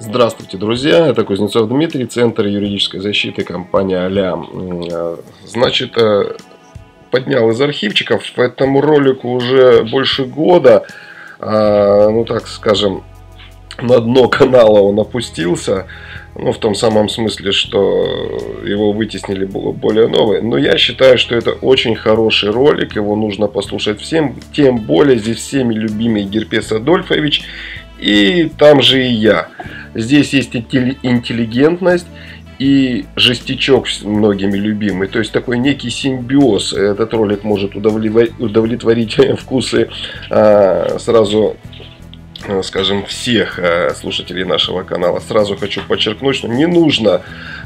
Здравствуйте, друзья! Это Кузнецов Дмитрий, Центр юридической защиты, компания «Алям». Значит, поднял из архивчиков этому ролику уже больше года. Ну, так скажем, на дно канала он опустился. Ну, в том самом смысле, что его вытеснили более новые. Но я считаю, что это очень хороший ролик. Его нужно послушать всем. Тем более, здесь всеми любимый Герпес Адольфович. И там же и я. Здесь есть интеллигентность и жестячок многими любимый. То есть такой некий симбиоз. Этот ролик может удовлетворить вкусы сразу, скажем, всех слушателей нашего канала. Сразу хочу подчеркнуть, что не нужно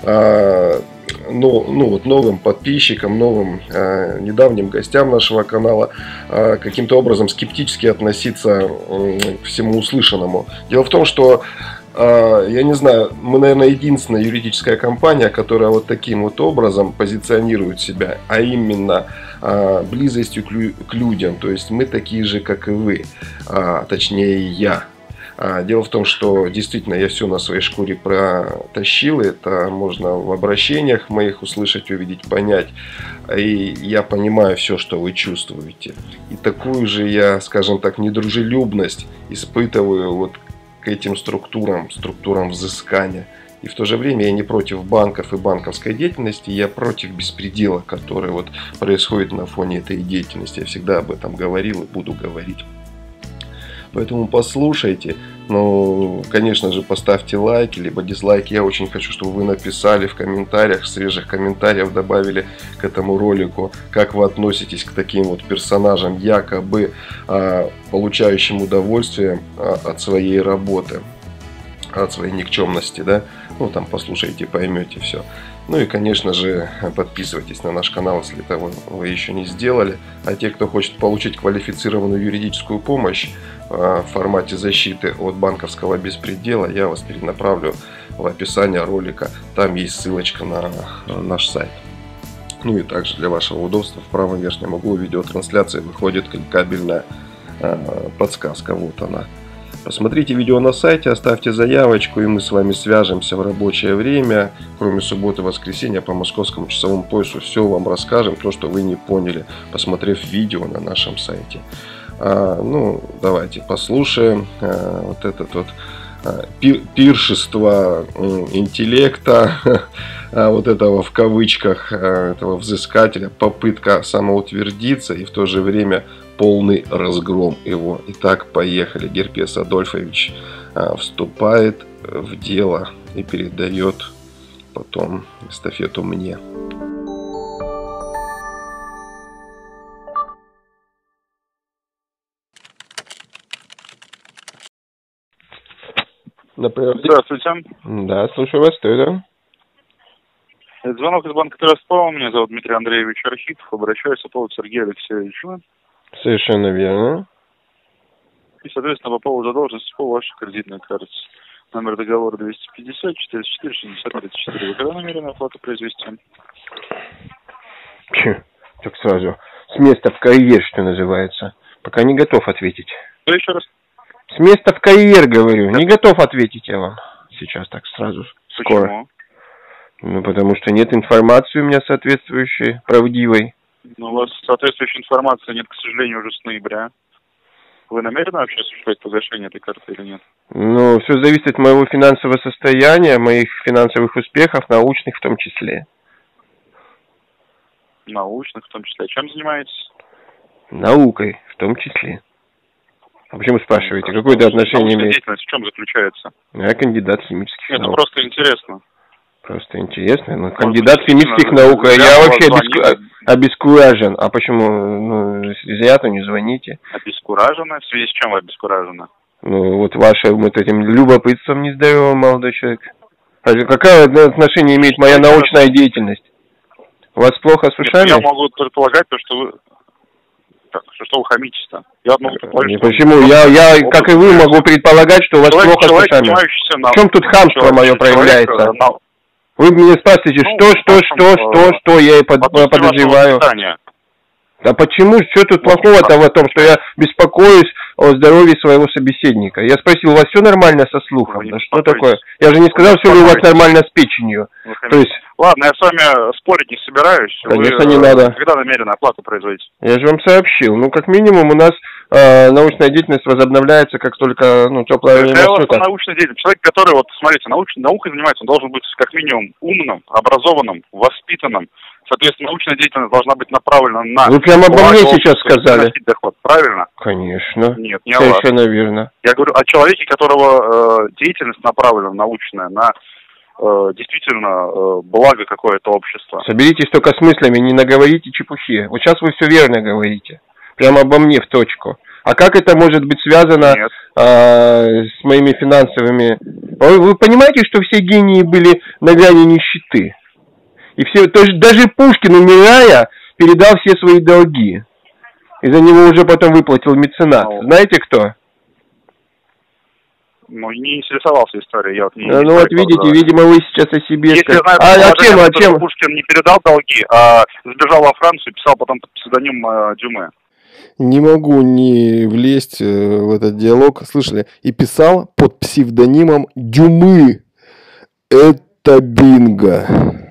новым подписчикам, новым недавним гостям нашего канала каким-то образом скептически относиться к всему услышанному. Дело в том, что я не знаю, мы, наверное, единственная юридическая компания, которая вот таким вот образом позиционирует себя, а именно близостью к людям. То есть мы такие же, как и вы, точнее я. Дело в том, что действительно я все на своей шкуре протащил. Это можно в обращениях моих услышать, увидеть, понять. И я понимаю все, что вы чувствуете. И такую же я, скажем так, недружелюбность испытываю вот к этим структурам взыскания. И в то же время я не против банков и банковской деятельности, я против беспредела, который вот происходит на фоне этой деятельности. Я всегда об этом говорил и буду говорить. Поэтому послушайте, ну, конечно же, поставьте лайки, либо дизлайки. Я очень хочу, чтобы вы написали в комментариях, свежих комментариев добавили к этому ролику, как вы относитесь к таким вот персонажам, якобы получающим удовольствие от своей работы, от своей никчемности, да? Ну, там послушайте, поймете все. Ну и, конечно же, подписывайтесь на наш канал, если этого вы еще не сделали. А те, кто хочет получить квалифицированную юридическую помощь в формате защиты от банковского беспредела, я вас перенаправлю в описание ролика. Там есть ссылочка на наш сайт. Ну и также для вашего удобства в правом верхнем углу видеотрансляции выходит кликабельная подсказка. Вот она. Посмотрите видео на сайте, оставьте заявочку, и мы с вами свяжемся в рабочее время. Кроме субботы и воскресенья по московскому часовому поясу все вам расскажем, то, что вы не поняли, посмотрев видео на нашем сайте. Ну, давайте послушаем вот этот вот пиршество интеллекта, вот этого в кавычках, этого взыскателя, попытка самоутвердиться и в то же время полный разгром его. Итак, поехали. Герпес Адольфович вступает в дело и передает потом эстафету мне. Здравствуйте. Да, слушаю вас, кто это? Это звонок из банка Траспал. Меня зовут Дмитрий Андреевич Архипов. Обращаюсь по поводу Сергея Алексеевича. Совершенно верно. И, соответственно, по поводу задолженности по вашей кредитной карте. Номер договора 250 404 60 34. Вы когда намерены оплату произвести? Так сразу. С места в карьер, что называется. Пока не готов ответить. Что еще раз? С места в карьер, говорю. Не готов ответить я вам. Сейчас так сразу. Скоро. Почему? Ну, потому что нет информации у меня соответствующей, правдивой. Ну, у вас соответствующей информации нет, к сожалению, уже с ноября. Вы намерены вообще осуществлять погашение этой карты или нет? Ну, все зависит от моего финансового состояния, моих финансовых успехов, научных в том числе. Научных в том числе. А чем занимаетесь? Наукой в том числе. А почему спрашиваете? Какое это отношение имеет? Деятельность в чем заключается? Я кандидат химических наук. Это просто интересно. Просто интересно. Ну, кандидат химических наук. Я вообще обескуражен. А почему? Ну, зря-то не звоните. Обескуражены? В связи с чем вы обескуражены? Ну, вот ваше вот этим любопытством нездоровым, молодой человек. А какое отношение имеет моя научная деятельность? У вас плохо с ушами? Я могу предполагать, что вы... Что вы хамитесь-то? Я могу предположить, почему? Я, как и вы, могу предполагать, что у вас плохо с ушами. В чем тут хамство мое проявляется? Вы меня спрашиваете, что я подозреваю. А почему? Что тут плохого-то в том, что я беспокоюсь о здоровье своего собеседника. Я спросил, у вас все нормально со слухом? Да что такое? Я же не сказал, все ли у вас нормально с печенью. То есть... Ладно, я с вами спорить не собираюсь. Конечно, не надо. Когда намерены оплату производить? Я же вам сообщил. Ну, как минимум, у нас научная деятельность возобновляется, как только теплое время суток. Научная деятельность. Человек, который, вот, смотрите, наукой занимается, он должен быть как минимум умным, образованным, воспитанным. Соответственно, научная деятельность должна быть направлена на... Вы прямо обо мне сейчас сказали. Доход, правильно? Конечно. Нет, не совершенно верно. Я говорю о человеке, которого деятельность направлена научная на действительно благо какое-то общество. Соберитесь только с мыслями, не наговорите чепухи. Вот сейчас вы все верно говорите. Прямо обо мне в точку. А как это может быть связано с моими финансовыми... Вы понимаете, что все гении были на грани нищеты? И все, даже Пушкин, умирая, передал все свои долги. И за него уже потом выплатил меценат. Знаете кто? Ну, не интересовался историей. Я вот вот видите, видимо, вы сейчас о себе... Если чем? Пушкин не передал долги, а сбежал во Францию и писал потом под псевдоним Дюме. Не могу не влезть в этот диалог. Слышали? И писал под псевдонимом Дюмы. Это бинго.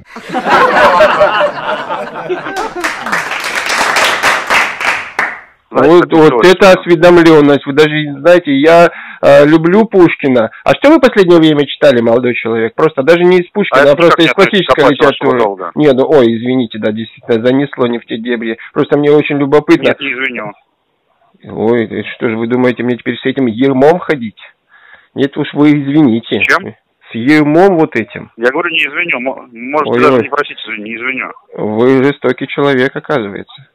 Вот это осведомленность. Вы даже знаете, я люблю Пушкина. А что вы в последнее время читали, молодой человек? Просто даже не из Пушкина, а просто из классической литературы. Нет, извините, да, действительно, занесло не в те дебри. Просто мне очень любопытно. Нет, не извиню. Ой, что же вы думаете, мне теперь с этим ермом ходить? Нет уж, вы извините. Чем? С ермом вот этим. Я говорю, не извиню. Можете даже не просить извини, не извиню. Вы жестокий человек, оказывается.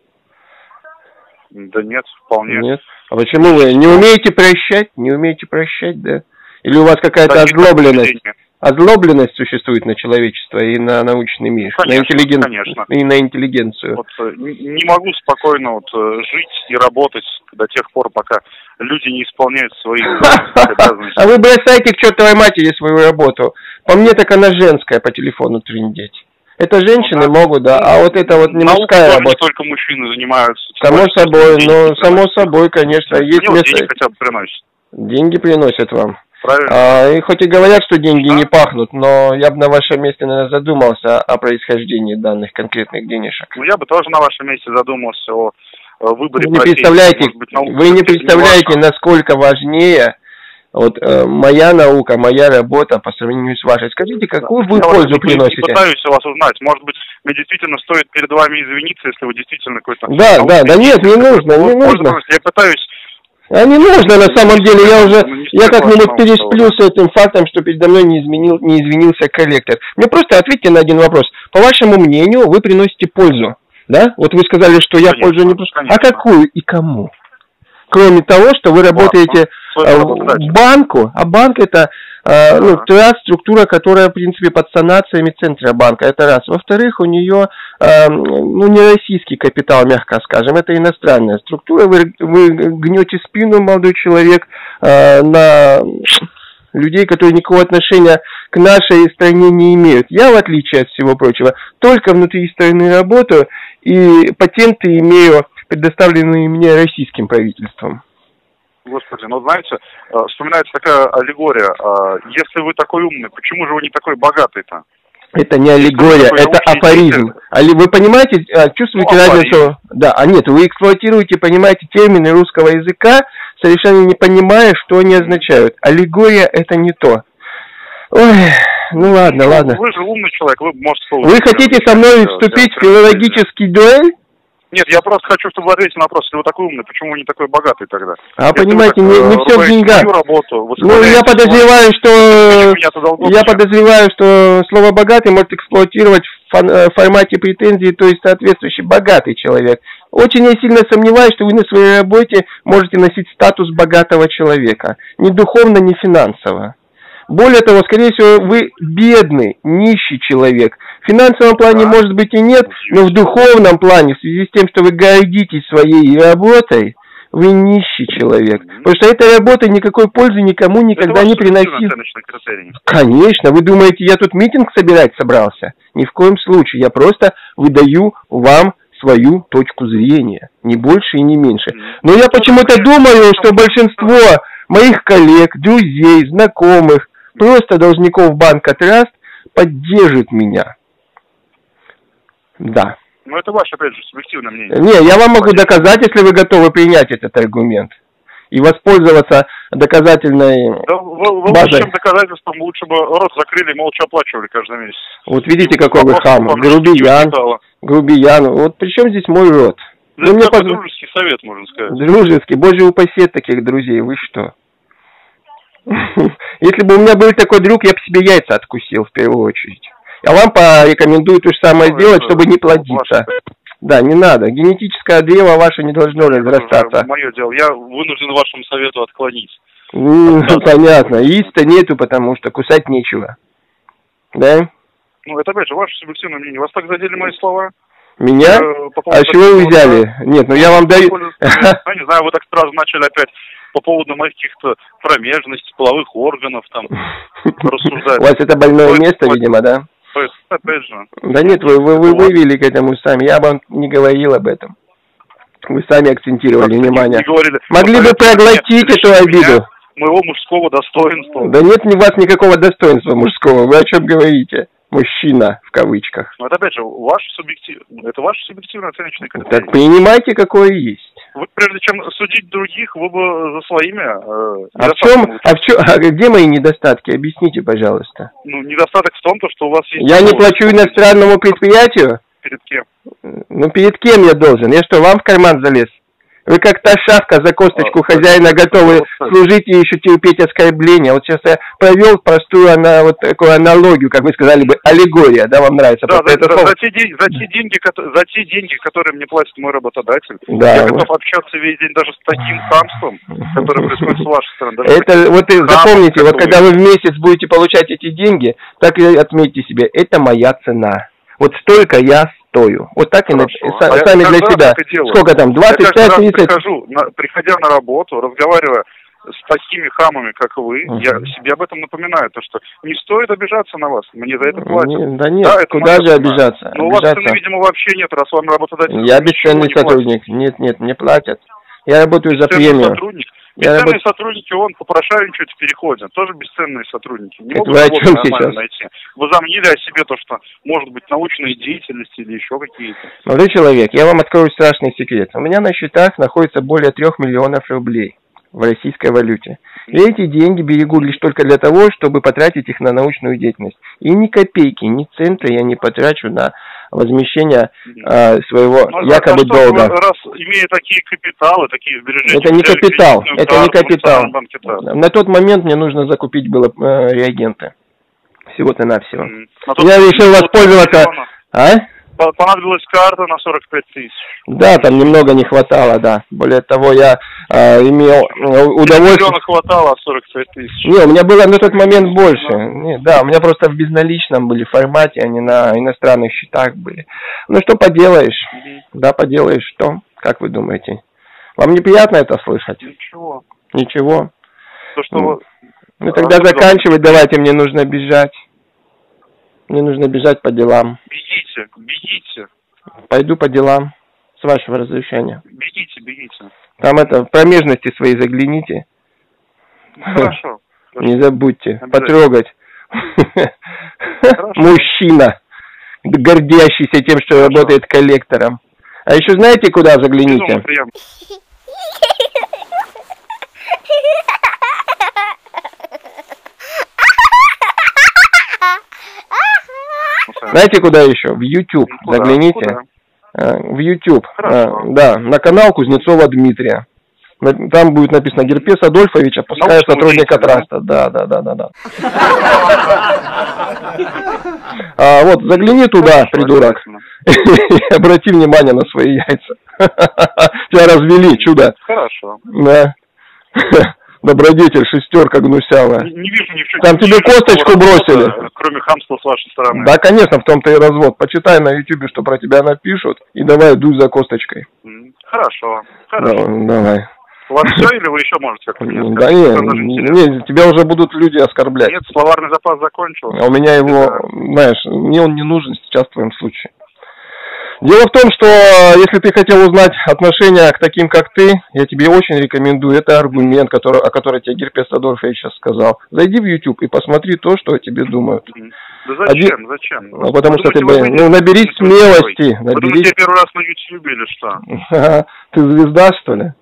Да нет, вполне. Нет. А почему вы не умеете прощать? Не умеете прощать, да? Или у вас какая-то озлобленность? Озлобленность существует на человечество и на научный мир, конечно, и на интеллигенцию. Вот, не могу спокойно жить и работать до тех пор, пока люди не исполняют свои обязанности. А вы бросайте к чертовой матери свою работу. По мне так она женская, по телефону трындеть. Это женщины могут, да, а вот это вот не мужская работа. Не только мужчины занимаются. Само собой, конечно. Есть место... Деньги хотя бы приносят. Деньги приносят вам. Правильно. И хоть и говорят, что деньги не пахнут, но я бы на вашем месте, наверное, задумался о происхождении данных конкретных денежек. Ну, я бы тоже на вашем месте задумался о выборе. Вы не представляете, насколько важнее моя наука, моя работа по сравнению с вашей. Скажите, какую вы пользу приносите? Я пытаюсь вас узнать. Может быть, мне действительно стоит перед вами извиниться, если вы действительно какой-то... Да, нет, не нужно. Я пытаюсь... А не нужно, на самом деле, я как-нибудь пересплю с этим фактом, что передо мной не извинился коллектор. Мне просто ответьте на один вопрос. По вашему мнению, вы приносите пользу, да? Вот вы сказали, что я пользу не приношу. А какую и кому? Кроме того, что вы работаете в банку, а банк это структура, которая, в принципе, под санациями Центробанка, это раз. Во-вторых, у нее, не российский капитал, мягко скажем, это иностранная структура. Вы гнете спину, молодой человек, на людей, которые никакого отношения к нашей стране не имеют. Я, в отличие от всего прочего, только внутри страны работаю, и патенты имею, предоставленные мне российским правительством. Господи, знаете, вспоминается такая аллегория. Если вы такой умный, почему же вы не такой богатый-то? Это не аллегория, это афоризм. Вы понимаете, чувствуете разницу? Да, нет, вы эксплуатируете, понимаете, термины русского языка, совершенно не понимая, что они означают. Аллегория это не то. Ой, ладно. Вы же умный человек, вы можете... Вы хотите со мной вступить в филологический дуэль? Нет, я просто хочу, чтобы вы ответили на вопрос, если вы такой умный, почему вы не такой богатый тогда? А понимаете, не все в деньгах. Я подозреваю, что слово «богатый» может эксплуатировать в формате претензии, то есть соответствующий богатый человек. Очень я сильно сомневаюсь, что вы на своей работе можете носить статус богатого человека. Ни духовно, ни финансово. Более того, скорее всего, вы бедный, нищий человек. В финансовом плане, может быть, и нет, но в духовном плане, в связи с тем, что вы гордитесь своей работой, вы нищий человек. Потому что эта работа никакой пользы никому никогда не приносила. Конечно. Вы думаете, я тут митинг собирать собрался? Ни в коем случае. Я просто выдаю вам свою точку зрения, не больше и не меньше. Но я почему-то думаю, что большинство моих коллег, друзей, знакомых, просто должников банка Траст поддержит меня. Да. Ну, это ваше, опять же, субъективное мнение. Не, я вам могу доказать, если вы готовы принять этот аргумент. И воспользоваться доказательной да, вы базой. лучшим доказательством лучше бы рот закрыли и молча оплачивали каждый месяц. Вот видите, какой вы хам. Грубиян. Грубиян. Вот при чем здесь мой род? Это мне дружеский совет, можно сказать. Дружеский. Боже упаси таких друзей. Вы что? Если бы у меня был такой друг, я бы себе яйца откусил в первую очередь. Я вам порекомендую то же самое сделать, чтобы не плодиться. Да, не надо. Генетическое древо ваше не должно разрастаться. Мое дело. Я вынужден вашему совету отклонить. Понятно. Яиц-то нету, потому что кусать нечего. Да? Ну, это опять же ваше субъективное мнение. Вас так задели мои слова? Меня? А с чего вы взяли? Нет, ну я вам даю... Я не знаю, вы так сразу начали опять по поводу моих каких-то промежностей, половых органов там рассуждать. У вас это больное место, видимо, да? То есть, опять же... Да нет, вы вывели к этому сами. Я вам не говорил об этом. Вы сами акцентировали внимание. Могли бы проглотить эту обиду. Моего мужского достоинства. Да нет у вас никакого достоинства мужского. Вы о чем говорите? Мужчина, в кавычках. Ну, это опять же, это ваше субъективное оценочное критерий. Так принимайте, какое есть. Вы, прежде чем судить других, вы бы за своими... где мои недостатки? Объясните, пожалуйста. Ну, недостаток в том, что у вас есть... Я не плачу иностранному предприятию? Перед кем? Ну, перед кем я должен? Я что, вам в карман залез? Вы как та шавка за косточку хозяина готовы служить и еще терпеть оскорбления. Вот сейчас я провел простую вот такую аналогию, как вы сказали бы, аллегория, да, вам нравится? Да, за те деньги, которые мне платит мой работодатель, да, я готов общаться весь день даже с таким хамством, которое происходит с вашей стороны. Это вот запомните, вот когда вы в месяц будете получать эти деньги, так и отметьте себе, это моя цена. Вот столько я стою. Вот так и сами для себя. Сколько там, 25, 30? Приходя на работу, разговаривая с такими хамами, как вы, я себе об этом напоминаю, то что не стоит обижаться на вас, мне за это платят. Да нет, да, куда же обижаться? Но у вас цены, видимо, вообще нет, раз вам работодатель... Я бесценный сотрудник. Нет, мне платят. Я работаю за премию. Бесценные сотрудники, попрошайничают в переходе. Тоже бесценные сотрудники. Не могут вы о чем сейчас? Найти. Возомнили о себе то, что может быть научная деятельность или еще какие-то. Молодой человек, я вам открою страшный секрет. У меня на счетах находится более 3 миллионов рублей в российской валюте. И эти деньги берегу лишь только для того, чтобы потратить их на научную деятельность. И ни копейки, ни цента я не потрачу на возмещение своего якобы долга. Раз имея такие капиталы, такие сбережения... Это не капитал, это не капитал. На тот момент мне нужно закупить было реагенты. Всего-то навсего. Я решил воспользоваться... Понадобилась карта на 45 тысяч. Да, там немного не хватало, да. Более того, я имел удовольствие... Миллиона хватало, а 45 тысяч. Не, у меня было на тот момент больше. Не, да, у меня просто в безналичном были формате, они на иностранных счетах были. Ну, что поделаешь? Да, поделаешь, что? Как вы думаете? Вам неприятно это слышать? Ничего. Ничего? То, что ну, тогда заканчивать давайте, мне нужно бежать. Мне нужно бежать по делам. Бегите. Пойду по делам, с вашего разрешения. Бегите. Там в промежности свои загляните. Хорошо. Не забудьте потрогать. Мужчина, гордящийся тем, что работает коллектором. А еще знаете, куда загляните? Знаете, куда еще? В YouTube загляните. В YouTube. Да, на канал Кузнецова Дмитрия. Там будет написано Герпес Адольфович, опуская сотрудника Траста. Да. Вот, загляни туда, придурок. И обрати внимание на свои яйца. Тебя развели, чудо. Хорошо. Да. Добродетель, шестерка гнусявая. Не вижу ни в чем. Там тебе косточку бросили. Кроме хамства с вашей стороны. Да, конечно, в том-то и развод. Почитай на Ютубе, что про тебя напишут, и давай дуй за косточкой. Хорошо. Давай. У вас все или вы еще можете как-то? Да нет, тебя уже будут люди оскорблять. Нет, словарный запас закончился. А у меня его, знаешь, мне он не нужен сейчас в твоем случае. Дело в том, что если ты хотел узнать отношение к таким, как ты, я тебе очень рекомендую. Это аргумент, о котором тебе Герпес Адольфович сейчас сказал. Зайди в YouTube и посмотри то, что о тебе думают. Да зачем? Зачем? Ну, потому что ты, наберись смелости. Вы думаете, я первый раз на YouTube или что? Ты звезда, что ли?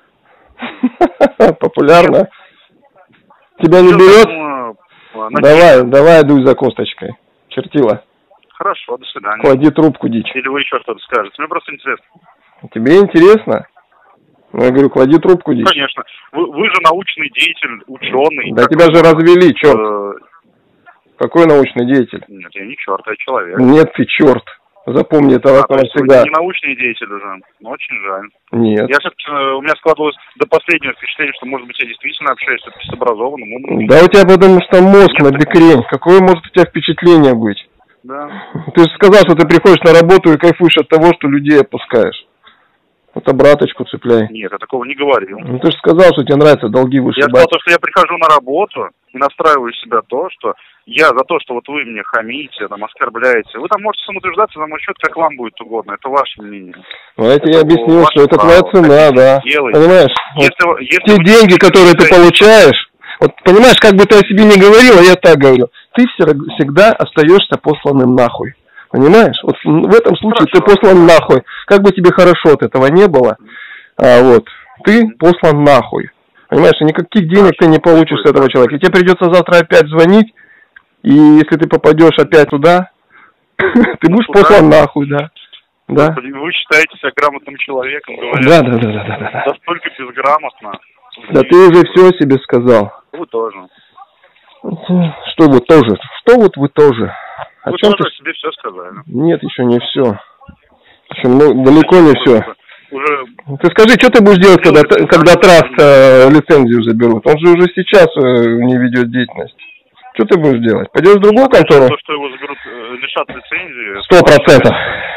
Популярно. Тебя не берет? Давай дуй за косточкой. Чертила. Хорошо, до свидания. Клади трубку, дичь. Или вы еще что-то скажете? Мне просто интересно. Тебе интересно? Ну, я говорю, клади трубку, дичь. Конечно. Вы же научный деятель, ученый. Да тебя же развели, черт. Какой научный деятель? Нет, я не черт, я человек. Нет, ты черт. Запомни это раз навсегда. Вы не научный деятель уже. Очень жаль. Нет. У меня складывалось до последнего впечатление, что, может быть, я действительно общаюсь с образованным умным. Да у тебя потому что мозг на бекрень. Какое может у тебя впечатление быть? Да. Ты же сказал, что ты приходишь на работу и кайфуешь от того, что людей опускаешь. Вот обраточку цепляй. Нет, я такого не говорил. Ну ты же сказал, что тебе нравится долги вышибать. Я сказал, что я прихожу на работу и настраиваю себя то, что я за то, что вот вы мне хамите, там, оскорбляете. Вы там можете самоутверждаться на мой счет, как вам будет угодно. Это ваше мнение. Ну, я тебе объяснил, что это твоя цена, да. Делайте. Понимаешь? Если те деньги, которые ты получаешь, вот понимаешь, как бы ты о себе не говорил, а я так говорю, ты всегда остаешься посланным нахуй. Понимаешь? Вот в этом случае ты послан нахуй. Как бы тебе хорошо от этого не было, ты послан нахуй. Понимаешь, и никаких денег ты не получишь с этого человека. И тебе придется завтра опять звонить, и если ты попадешь опять туда, ты будешь послан нахуй, да. Да. Вы считаете себя грамотным человеком, говорят. Да. Настолько безграмотно. Да ты уже все о себе сказал. Вы тоже. Что вы тоже? Что вот вы тоже? Вы тоже о себе все сказали. Нет, еще не все. Еще далеко не все. Уже... Ты скажи, что ты будешь делать, когда Траст лицензию заберут? Он же уже сейчас не ведет деятельность. Что ты будешь делать? Пойдешь в другую контору? То, что его заберут, лишат лицензии. 100%.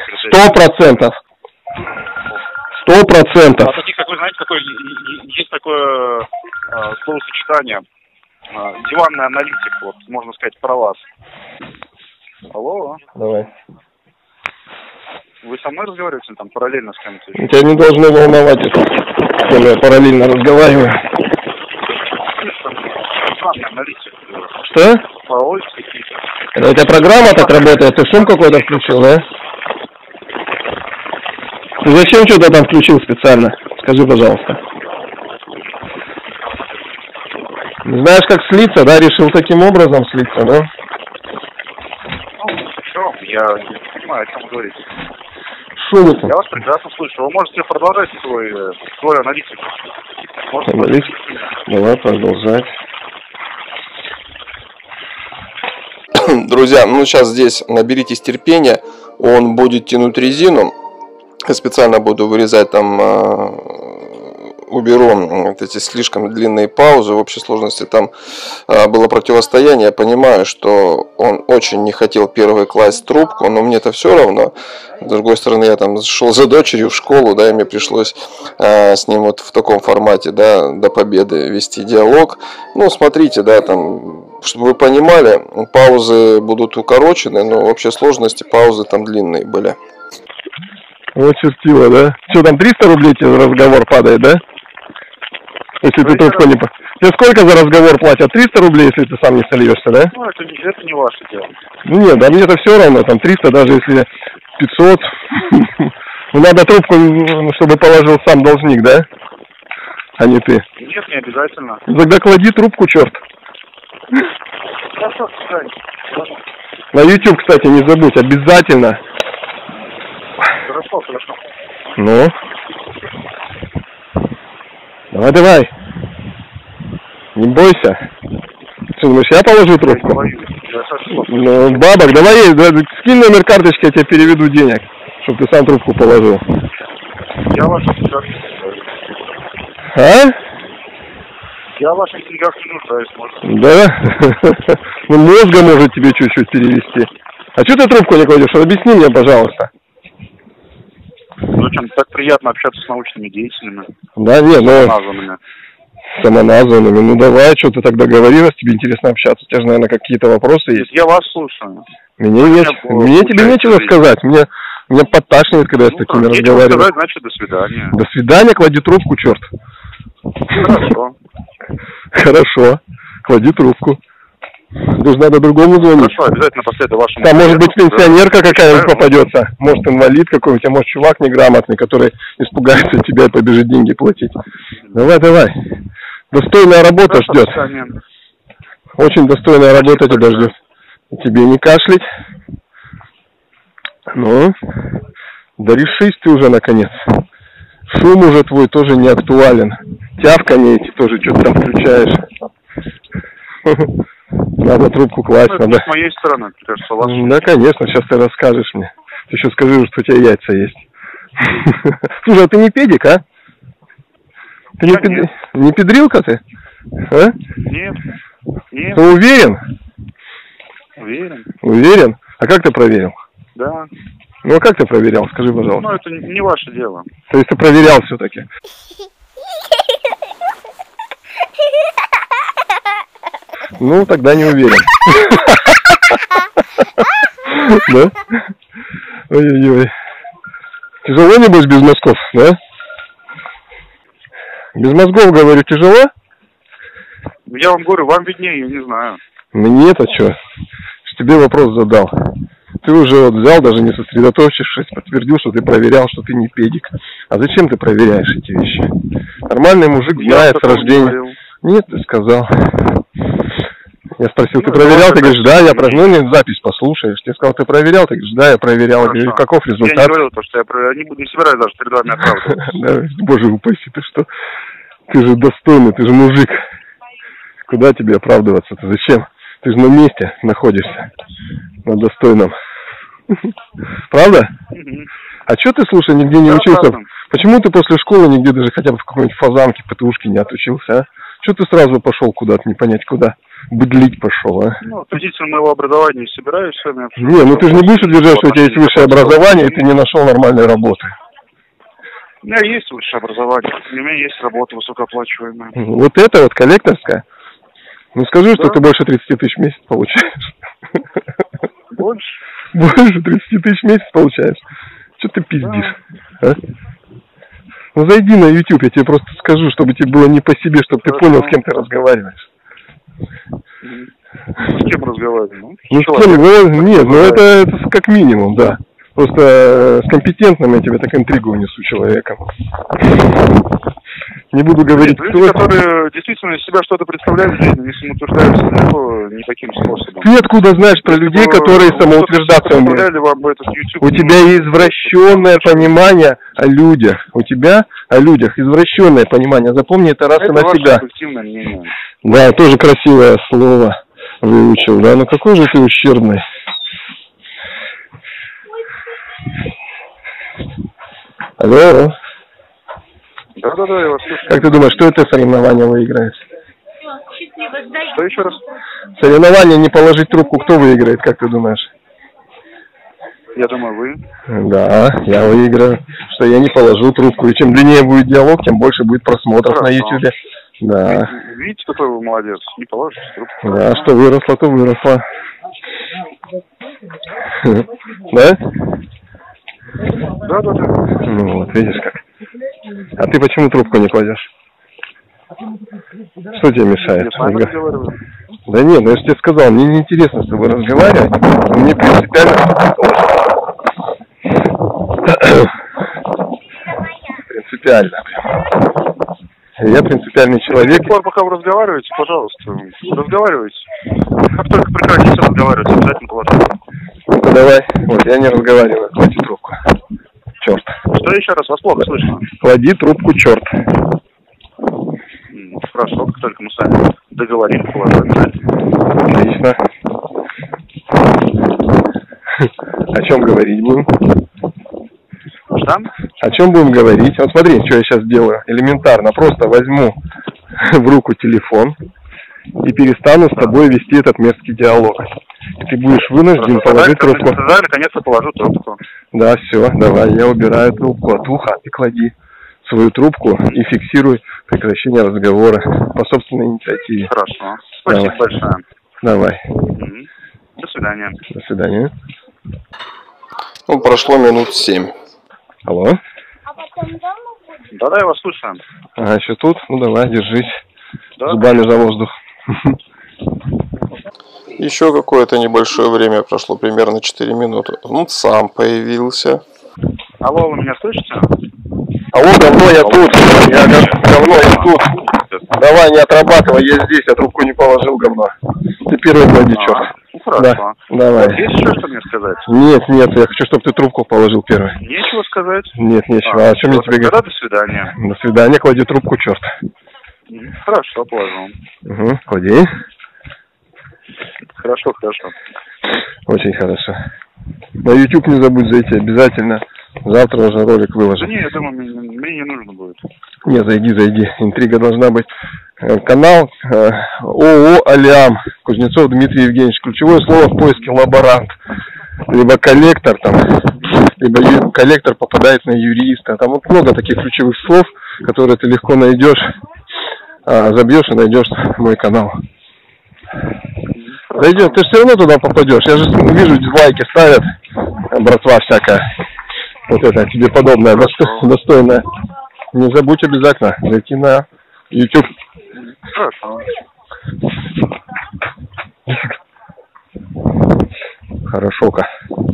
100%. А таких, как вы знаете, есть такое словосочетание диванный аналитик, вот, можно сказать, про вас. Алло. Давай. Вы со мной разговариваете или там параллельно с кем-то еще? Тебя не должно волновать это, с кем я параллельно разговариваю. Диванный аналитик. Что? Пароль какие-то. Это у тебя программа так работает? Ты шум какой-то включил, да? Ты зачем что-то там включил специально? Скажи, пожалуйста. Не знаешь, как слиться, да? Решил таким образом слиться, да? Ну, я не понимаю, о чем вы говорите. Шум это? Я вас прекрасно слышу. Вы можете продолжать свой аналитик. Аналитик? Давай продолжать. Друзья, ну сейчас здесь наберитесь терпения. Он будет тянуть резину. Я специально буду вырезать там, уберу вот эти слишком длинные паузы. В общей сложности там было противостояние. Я понимаю, что он очень не хотел первый класть трубку, но мне-то все равно. С другой стороны, я там шел за дочерью в школу, да, и мне пришлось с ним вот в таком формате, да, до победы вести диалог. Ну, смотрите, да, там, чтобы вы понимали, паузы будут укорочены, но в общей сложности паузы там длинные были. Вот чертила, да? Что там, 300 рублей тебе за разговор падает, да? Если ты трубку не... Тебе сколько за разговор платят? 300 рублей, если ты сам не сольешься, да? Ну, это не ваше дело. Ну, нет, да мне-то все равно, там 300, даже если 500. Ну, надо трубку, чтобы положил сам должник, да? А не ты. Нет, не обязательно. Тогда клади трубку, черт. Хорошо, на YouTube, кстати, не забудь, обязательно. Хорошо. Ну? Давай. Не бойся. Что, думаешь, я положу трубку? Ну, бабок, давай, скинь номер карточки, я тебе переведу денег, чтобы ты сам трубку положил. Я ваших деньгах не нуждаюсь. А? Я в ваших деньгах не нуждаюсь, может. Да? Ну, мозга может тебе чуть-чуть перевести. А что ты трубку не кладешь? Объясни мне, пожалуйста. Зачем? Так приятно общаться с научными деятелями. Да, нет, самоназванными. Самоназванными. Ну давай, что ты тогда говори, раз тебе интересно общаться. У тебя же, наверное, какие-то вопросы есть. Я вас слушаю. Мне тебе нечего сказать. Мне Меня подташнивает, когда я с такими разговариваю. Сказать, значит, до свидания. До свидания, клади трубку, черт. Хорошо. Хорошо, клади трубку. Даже надо другому звонить. Хорошо, обязательно после вашему... Там может быть пенсионерка какая-нибудь попадется. Может инвалид какой-нибудь, а может чувак неграмотный, который испугается тебя и побежит деньги платить. Давай, давай. Достойная работа ждет. Очень достойная работа тебя ждет. Тебе не кашлять. Ну, да решись ты уже наконец. Шум уже твой тоже не актуален. Тявканье эти тоже что-то там включаешь. Надо трубку класть, надо. С моей стороны, кажется, вас. Да, конечно, сейчас ты расскажешь мне. Ты еще скажи, что у тебя яйца есть. Слушай, а ты не педик, а? Ты не педрилка ты? А? Нет. Нет. Ты уверен? Уверен. Уверен? А как ты проверил? Да. Ну, а как ты проверял? Скажи, пожалуйста. Ну, это не ваше дело. То есть ты проверял все-таки? Ну, тогда не уверен. Да? Ой-ой-ой. Тяжело, небось, без мозгов, да? Без мозгов, говорю, тяжело? Я вам говорю, вам виднее, я не знаю. Мне-то что? Тебе вопрос задал. Ты уже вот взял, даже не сосредоточившись, подтвердил, что ты проверял, что ты не педик. А зачем ты проверяешь эти вещи? Нормальный мужик знает с рождения. Нет, ты сказал. Я спросил, ты проверял? Ты говоришь, да, я проверял. Ну, нет, запись послушаешь. Я сказал, ты проверял? Ты говоришь, да, я проверял. Я говорю, каков результат? Я не говорил, что я не собираюсь даже перед вами оправдываться. Боже упаси, ты что? Ты же достойный, ты же мужик. Куда тебе оправдываться-то? Зачем? Ты же на месте находишься. На достойном. Правда? А что ты, слушай, нигде не учился? Почему ты после школы нигде даже хотя бы в какой-нибудь фазанке, ПТУшке не отучился, а? Что ты сразу пошел куда-то, не понять куда? Быдлить пошел, а? Ну, относительно моего образования не собираюсь с вами. Не, ну ты же не будешь утверждать, что у тебя есть высшее образование, и ты не нашел нормальной работы. У меня есть высшее образование, у меня есть работа высокооплачиваемая. Вот это вот коллекторская? Ну скажи, да? Что ты больше 30 тысяч в месяц получаешь. Больше? Больше 30 тысяч в месяц получаешь? Что ты пиздишь? Да. А? Ну зайди на YouTube, я тебе просто скажу, чтобы тебе было не по себе, чтобы ты понял, с кем ты разговариваешь. С кем разговариваем? Ну с кем? Ну, нет, ну это как минимум, да. Просто с компетентным я тебе так интригу внесу человеком. Не буду говорить, кто... Люди, которые действительно из себя что-то представляют в жизни, не самоутверждаются далеко никаким способом. Ты откуда знаешь про людей, которые самоутверждаться умеют? У тебя извращенное понимание о людях. У тебя о людях извращенное понимание. Запомни это раз и навсегда. Да, тоже красивое слово выучил, да? Ну какой же ты ущербный. Алло. Да, я вас слышу. Как ты думаешь, что это соревнование выиграет? Что еще раз? Соревнование не положить трубку, кто выиграет, как ты думаешь? Я думаю, вы. Да, я выиграю. Что я не положу трубку. И чем длиннее будет диалог, тем больше будет просмотров на YouTube. Да. Видите, какой вы молодец. Не положите трубку. Да, что выросло, то выросло. Да? Да. Ну вот, видишь как. А ты почему трубку не кладешь? Что тебе мешает? Я с вами разговариваю. Да нет, ну я же тебе сказал, мне неинтересно с тобой разговаривать. Мне принципиально... Принципиально. Я принципиальный человек. До тех пор, пока вы разговариваете, пожалуйста, разговаривайте. Как только прекратите разговаривать, обязательно положите трубку. Ну давай, вот я не разговариваю, клади трубку. Черт. Что еще раз? Вас плохо слышно. Клади трубку, черт. Хорошо, как только мы с вами договорились, положить. Отлично. О чем говорить будем? Что? О чем будем говорить? Вот смотри, что я сейчас делаю. Элементарно. Просто возьму в руку телефон и перестану с тобой вести этот мерзкий диалог. И ты будешь вынужден положить трубку. Наконец-то положу трубку. Да, все, давай, я убираю трубку от уха и клади свою трубку и фиксируй прекращение разговора по собственной инициативе. Хорошо. Спасибо большое. Давай. До свидания. До свидания. Ну, прошло минут 7. Алло? Да, я вас слушаю. Ага, еще тут? Ну давай, держись. Да? Зубами за воздух. Еще какое-то небольшое время прошло, примерно 4 минуты. Он сам появился. Алло, вы меня слышите? Алло, говно, я тут. Говно, я тут. Давай, не отрабатывай, я здесь, я трубку не положил, говно. Ты первый клади, черт. Ну, хорошо. Да, давай. Есть еще что мне сказать? Нет, я хочу, чтобы ты трубку положил первый. Нечего сказать? Нет, нечего. А что мне тебе говорить? До свидания. До свидания, клади трубку, черт. Хорошо, положу. Угу, клади. Хорошо. Очень хорошо. На YouTube не забудь зайти обязательно. Завтра уже ролик выложу. Да не, я думаю, мне не нужно будет. Не, зайди. Интрига должна быть. Канал ООО «Алиам». Кузнецов Дмитрий Евгеньевич. Ключевое слово в поиске лаборант. Либо коллектор там, либо коллектор попадает на юриста. Там вот много таких ключевых слов, которые ты легко найдешь. Забьешь и найдешь мой канал. Зайдет, ты же все равно туда попадешь. Я же вижу, дизлайки ставят, братва всякая. Вот это тебе подобное, достойное. Не забудь обязательно зайти на YouTube. Хорошо. Хорошо-ка.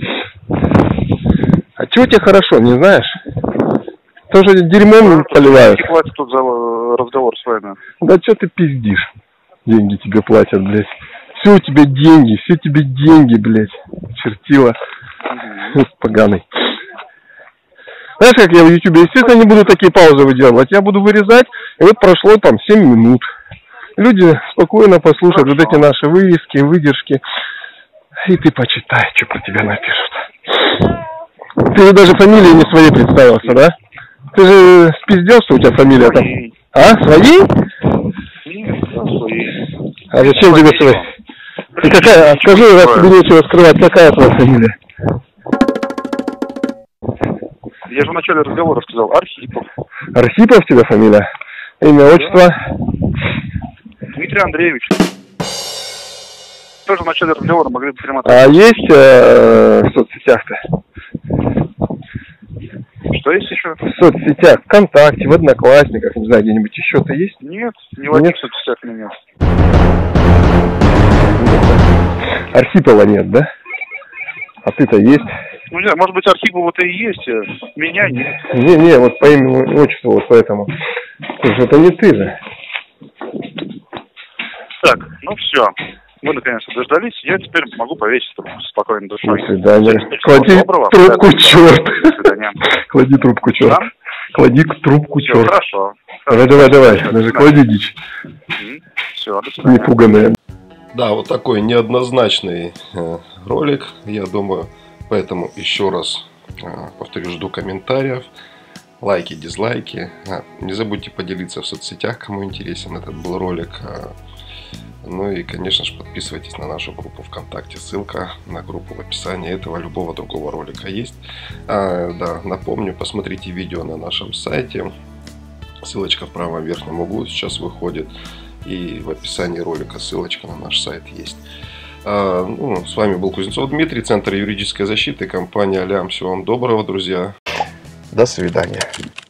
А чего тебе хорошо, не знаешь? Тоже дерьмом поливают. Хватит тут за разговор с вами. Да что ты пиздишь? Деньги тебе платят, блядь. Все у тебя деньги, блядь. Чертила. Поганый. Знаешь, как я в Ютубе, естественно, не буду такие паузы выделывать. Я буду вырезать, и вот прошло там 7 минут. Люди спокойно послушают вот эти наши вырезки, выдержки. И ты почитай, что про тебя напишут. Ты же даже фамилии не своей представился, да? Ты же спиздел, что у тебя фамилия там? А, свои? Нет, свои. А зачем тебе свои? Ты какая, скажи, раз тебе нечего скрывать, какая твоя фамилия? Я же в начале разговора сказал Архипов. Архипов тебя фамилия? Имя, отчество? Дмитрий Андреевич. Тоже в начале разговора могли бы перемотать. А есть в соцсетях-то? Что есть еще? В соцсетях, ВКонтакте, в Одноклассниках, не знаю, где-нибудь еще-то есть? Нет, ни в одних соцсетях нет. Архипова нет, да? А ты-то есть? Ну, не знаю, может быть, Архипова-то и есть, меня нет. Не, вот по имени, отчеству, вот поэтому. Слушай, это не ты же. Так, ну все. Вы наконец-то дождались, я теперь могу повесить трубку с спокойной душой. До свидания. Клади трубку, черт. До свидания. Клади трубку, черт. Да? Клади трубку, все, черт. Хорошо. Давай. Даже клади дичь. Все, до свидания. Непуганная. Да, вот такой неоднозначный ролик, я думаю. Поэтому еще раз повторю, жду комментариев, лайки, дизлайки. Не забудьте поделиться в соцсетях, кому интересен этот был ролик. Ну и, конечно же, подписывайтесь на нашу группу ВКонтакте. Ссылка на группу в описании этого любого другого ролика есть. Да, напомню, посмотрите видео на нашем сайте. Ссылочка в правом верхнем углу сейчас выходит. И в описании ролика ссылочка на наш сайт есть. С вами был Кузнецов Дмитрий, Центр юридической защиты, компания «Алиам». Всего вам доброго, друзья. До свидания.